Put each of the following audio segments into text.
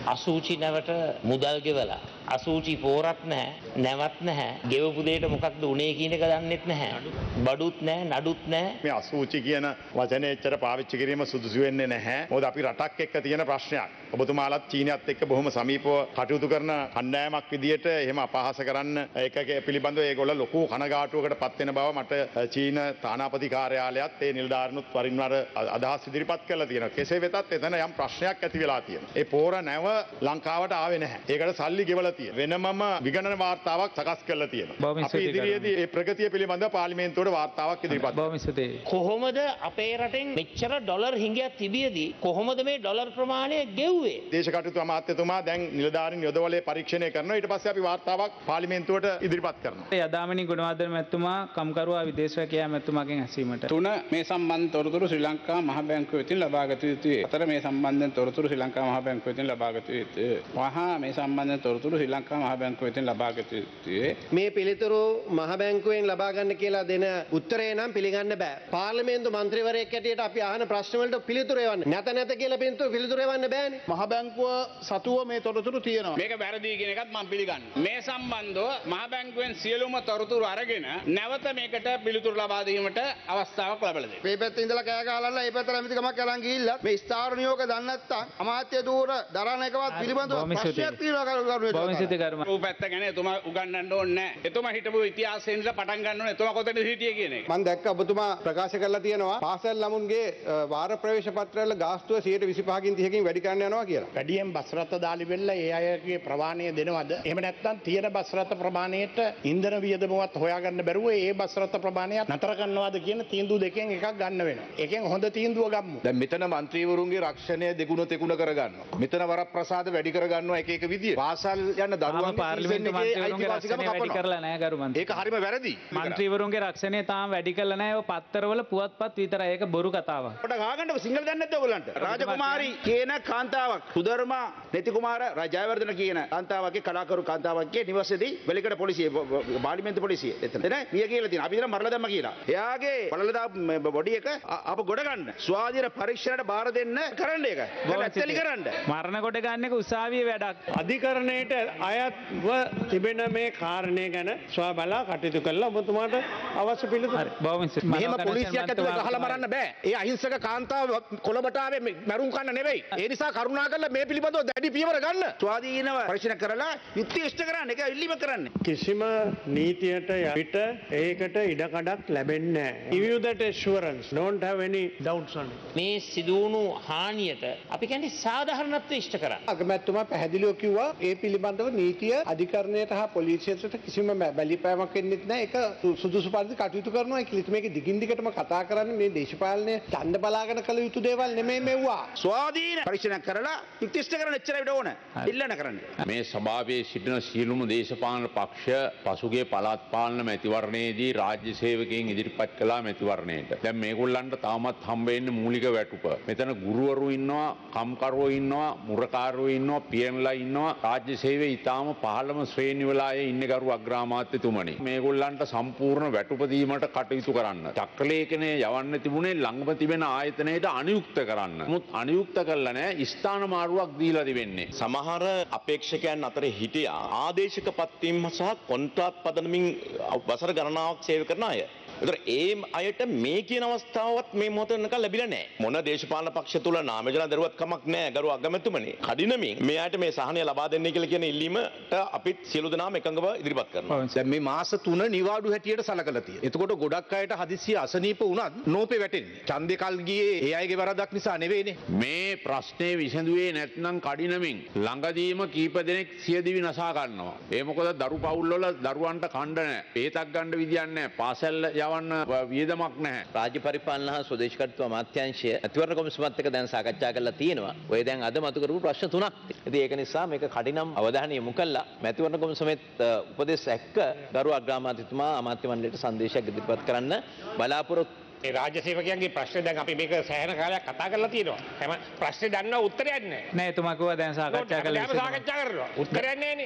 අසූචි නැවට මුදල් ගෙවලා අසූචි පෝරත් නැහැ, නැවත් නැහැ, ගෙවපු දෙයට මොකක්ද උනේ කියන එක දන්නෙත් නැහැ. බඩුත් නැහැ, නඩුත් නැහැ. මේ අසූචි කියන වචනේ එච්චර පාවිච්චි කිරීම සුදුසු වෙන්නේ නැහැ. මොකද අපි රටක් එක්ක තියෙන ප්‍රශ්නයක්. ඔබතුමාලත් චීනයත් එක්ක බොහොම සමීපව කටයුතු කරන කණ්ඩායමක් විදියට එහෙම අපහාස කරන්න ඒක පිළිබඳව ඒගොල්ලෝ ලොකු කනගාටුවකට පත් වෙන බව මට චීන තානාපති කාර්යාලයත් ඒ නිලධාරීනුත් වරින් වර අදහස් ඉදිරිපත් කරලා තියෙනවා. කෙසේ වෙතත් එතන යම් ප්‍රශ්නයක් ඇති වෙලා තියෙනවා. ඒ පෝර නැව ලංකාවට ආවේ නැහැ. ඒකට සල්ලි ගෙවලා තියෙනවා. වෙනමම විගණන වාර්තාවක් සකස් කරලා තියෙනවා. අපි ඉදිරියේදී මේ ප්‍රගතිය පිළිබඳව පාර්ලිමේන්තුවට වාර්තාවක් ඉදිරිපත් කරනවා. කොහොමද අපේ රටෙන් මෙච්චර ඩොලර් හිඟයක් තිබියදී කොහොමද මේ ඩොලර් ප්‍රමාණය ගෙව්වේ? දේශ කටයුතු අමාත්‍යතුමා දැන් නිලධාරීන් යොදවලේ පරීක්ෂණය කරනවා. ඊට පස්සේ අපි වාර්තාවක් පාර්ලිමේන්තුවට ඉදිරිපත් කරනවා. යදාමිනී ගුණවර්ධන මැතිතුමා කම්කරුවා විදේශ රැකියා මැතිතුමාගෙන් ඇසීමට 3 මේ සම්බන්ධ තොරතුරු ශ්‍රී ලංකා මහ බැංකුව වෙතින් ලබාගත යුතුය. 4 මේ සම්බන්ධයෙන් තොරතුරු ශ්‍රී ලංකා මහ බැංකුව වෙතින් ලබාගත යුතුය. වහා මේ සම්බන්ධයෙන් තොරතුරු ශ්‍රී ලංකා මහ බැංකුව වෙතින් ලබාගත යුතුය. මේ පිළිතුරු මහ බැංකුවෙන් ලබා ගන්න කියලා දෙන උත්තරේ නම් පිළිගන්න බෑ. පාර්ලිමේන්තු මන්ත්‍රීවරයෙක් හැටියට අපි අහන ප්‍රශ්න වලට පිළිතුරු එවන්න. නැත කියලා පිළිතුරු එවන්න බෑනේ. මහ බැංකුව සතුව මේ තොරතුරු තියෙනවා. මේක වැරදි කියන එකත් මම පිළිගන්නවා. මේ සම්බන්ධව මහ බැංකුවෙන් සියලුම තොරතුරු අරගෙන නැවත මේකට පිළිතුරු ලබා දීමට අවස්ථාවක් ලැබලා දෙන්න. මේ පැත්තේ ඉඳලා කෑ ගහලා මේ පැත්තට ඇමතිකමක් අරන් ගිහිල්ලා මේ ස්ථාවර නියෝග දන්නේ නැත්නම් අමාත්‍ය ධූර දරණ එකවත් පිළිබඳව ප්‍රශ්නයක් තියෙනවා කරුණාකරලා. ඌ පැත්ත ගැන එතුමා උගන්වන්න ඕනේ නැහැ. එතුමා හිටපු ඉතිහාසයෙන් ඉඳලා පටන් ගන්න ඕනේ. එතුමා කොතනද හිටියේ කියන එක. මම දැක්ක ඔබතුමා ප්‍රකාශ කරලා තියෙනවා පාසල් ළමුන්ගේ වාර ප්‍රවේශ පත්‍රවල ගාස්තුව 125කින් 30කින් වැඩි කරන්න යනවා කියලා. වැඩියෙන් බස් රථ දාලි වෙල්ලා ඒ අයගේ ප්‍රමාණය දෙනවද? එහෙම නැත්නම් තියෙන බස් රථ ප්‍රමාණයට ඉන්ධන වියදමවත් හොයාගන්න බැරුව ඒ බස් රථ ප්‍රමාණය නතර කරනවාද කියන තීන්දුව දෙකෙන් එකක් ගන්න වෙනවා. ඒකෙන් හොඳ තීන්දුව ගමු. දැන් මෙතන മന്ത്രിවරුන්ගේ රක්ෂණය දෙගුණ තෙගුණ කරගන්නවා. මෙතන වරප්‍රසාද වැඩි කරගන්නවා එක එක විදියට. පාසල් යන දරුවන් පාර්ලිමේන්තු මන්ත්‍රීවරුන්ගේ රක්ෂණය වැඩි කරලා නැහැ ගරු මන්ත්‍රී. ඒක හරිම වැරදි. මන්ත්‍රීවරුන්ගේ රක්ෂණය තාම වැඩි කරලා නැහැ. ඔය පත්තරවල පුවත්පත් විතරයි. ඒක බොරු කතාවක්. පොඩ ගහගන්නකො සිංහල දන්නේ නැද්ද ඔයගලන්ට? රාජකුමාරි කියන කාන්තාවක් සුධර්මා නෙතිකුමාර ජයවර්ධන කියන කාන්තාවගේ කලාකරු කාන්තාවගේ නිවසේදී වෙලිකඩ පොලිසිය පාර්ලිමේන්තු පොලිසිය එතන මිය කියලා තියෙනවා. අපි ඉතන මරලා දැම්ම කියලා. එයාගේ බලලා බොඩි එක අප ගොඩ ගන්න. ස්වාධීන පරීක්ෂණයට බාර දෙන්න කරන්න ඒක. ඇත්තලි කරන්න. මරණ කොට ගන්න එක උසාවියේ වැඩක්. අධිකරණයට අයත්ව තිබෙන මේ කාරණය ගැන සොයා බලා කටයුතු කළා ඔබතුමාට අවශ්‍ය පිළිතුරු. මෙහෙම පොලිසියක් ඇතුළේ ගහලා මරන්න බෑ. ඒ අහිංසක කාන්තාව කොළඹට ආවේ මරුන් කන්න නෙවෙයි. ඒ නිසා කරුණාකරලා මේ පිළිබඳව දැඩි පියවර ගන්න. ස්වාධීනව පරීක්ෂණ කරලා යුක්ති ඉෂ්ට කරන්න. ඒක ඉල්ලීම කරන්න. කිසිම නීතියට යටිට ඒකට ඉඩකඩක් ලැබෙන්නේ නැහැ. Give you that assurance. Don't have any doubts on it. මේ සිදුවුණු හානියට අපි කියන්නේ සාධාරණත්වය ඉෂ්ට කරන්න. අගමැතිතුමා පැහැදිලිව කිව්වා ඒ පිළිබඳව නීතිය අධිකරණයට හා පොලිසියට කිසිම බැලිපෑමක් වෙන්නේ නැහැ. ඒක සුදුසු පරිදි කටයුතු කරනවා. ඒක මේක දිගින් දිගටම කතා කරන්නේ මේ දේශපාලනය ඡන්ද බලාගෙන කළ යුතු දේවල් නෙමෙයි මෙව්වා. ස්වාධීන පරීක්ෂණ කරලා යුක්ති ඉෂ්ට කරන්න එච්චරයි ඕන. ඉල්ලන්න කරන්න. මේ සභාවේ සිටින සියලුම දේශපාලන පක්ෂ පසුගිය පළාත් පාලන මැතිවරණයේදී රාජ්‍ය සේවකයන් ඉදිරිපත් කළා මැතිවරණයට. දැන් මේගොල්ලන්ට තාමත් හම්බ වෙන්නේ මූලික වැටුප. මෙතන ගුරුවරු ඉන්නවා, කම්කරුවෝ ඉන්නවා, මුරකාරවෝ ඉන්නවා, පියන්ලා ඉන්නවා. රාජ්‍ය සේවයේ ඊටාම පහළම ශ්‍රේණි වල අය ඉන්නේ ගරු අග්‍රාමාත්‍යතුමනි. මේගොල්ලන්ට සම්පූර්ණ වැටුප දීමට කටයුතු කරන්න. චක්‍රලේඛනයේ යවන්න තිබුණේ ළඟම තිබෙන ආයතනයට අනුයුක්ත කරන්න. නමුත් අනුයුක්ත කළා නෑ ස්ථාන මාරුවක් දීලා තිබෙන්නේ. සමහර අපේක්ෂකයන් අතර හිටියා ආදේශක පත්වීම සහ කොන්ත්‍රාත් පදනමින් වසර ගණනාවක් සේවය කරන අය. ඒතර ඒ අයට මේ කියන අවස්ථාවත් මේ මොහොත වෙනකල් ලැබිලා නැහැ. මොන දේශපාලන පක්ෂ තුල නාමජන දරුවත් කමක් නැහැ ගරු අගමැතිතුමනි. කඩිනමින් මේ අයට මේ සහනය ලබා දෙන්න කියලා කියන ඉල්ලීමට අපිත් සියලු දෙනාම එකඟව ඉදිරිපත් කරනවා. දැන් මේ මාස 3 නිවාඩු හැටියට සලකලා තියෙනවා. එතකොට ගොඩක් අයට හදිස්සිය අසනීප වුණත් නෝපේ වැටෙන්නේ. ඡන්දේ කල් ගියේ ඒ අයගේ වරදක් නිසා නෙවෙයිනේ. මේ ප්‍රශ්නේ විසඳුවේ නැත්නම් කඩිනමින් ළඟදීම කීප දෙනෙක් සියදිවි නසා ගන්නවා. ඒ මොකද දරු පවුල් වල දරුවන්ට කණ්ඩ නැහැ. පේතක් ගන්න විදියක් නැහැ. පාසල් යවන්න වියදමක් නැහැ. රාජ්‍ය පරිපාලන හා ස්වදේශ කටයුතු අමාත්‍යාංශය අතිවරණ කොමිසමත් එක්ක දැන් සාකච්ඡා කරලා තියෙනවා. ඔය දැන් අද මතු කරපු ප්‍රශ්න 3ක්. ඉතින් ඒක නිසා මේක කඩිනම් අවධානය යොමු කළා. මැතිවරණ කොමිසමෙත් උපදෙස් එක්ක ගරු අග්‍රාමාත්‍යතුමා අමාත්‍ය මණ්ඩලයට සංදේශයක් ඉදිරිපත් කරන්න බලාපොරොත්තු ඒ රාජ්‍ය සේවකයන්ගේ ප්‍රශ්නේ දැන් අපි මේක සෑහෙන කාලයක් කතා කරලා තියෙනවා. හැම ප්‍රශ්නේ දන්නව උත්තරයක් නැහැ. නෑ එතුමා කිව්වා දැන් සාකච්ඡා කළා. සාකච්ඡා කරනවා. උත්තරයක් නැහැනේ.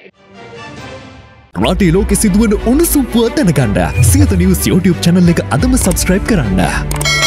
රටේ ලෝකෙ සිදුවන උණුසුම් පුවත් දැනගන්න සියත නිවුස් YouTube channel එක අදම subscribe කරන්න.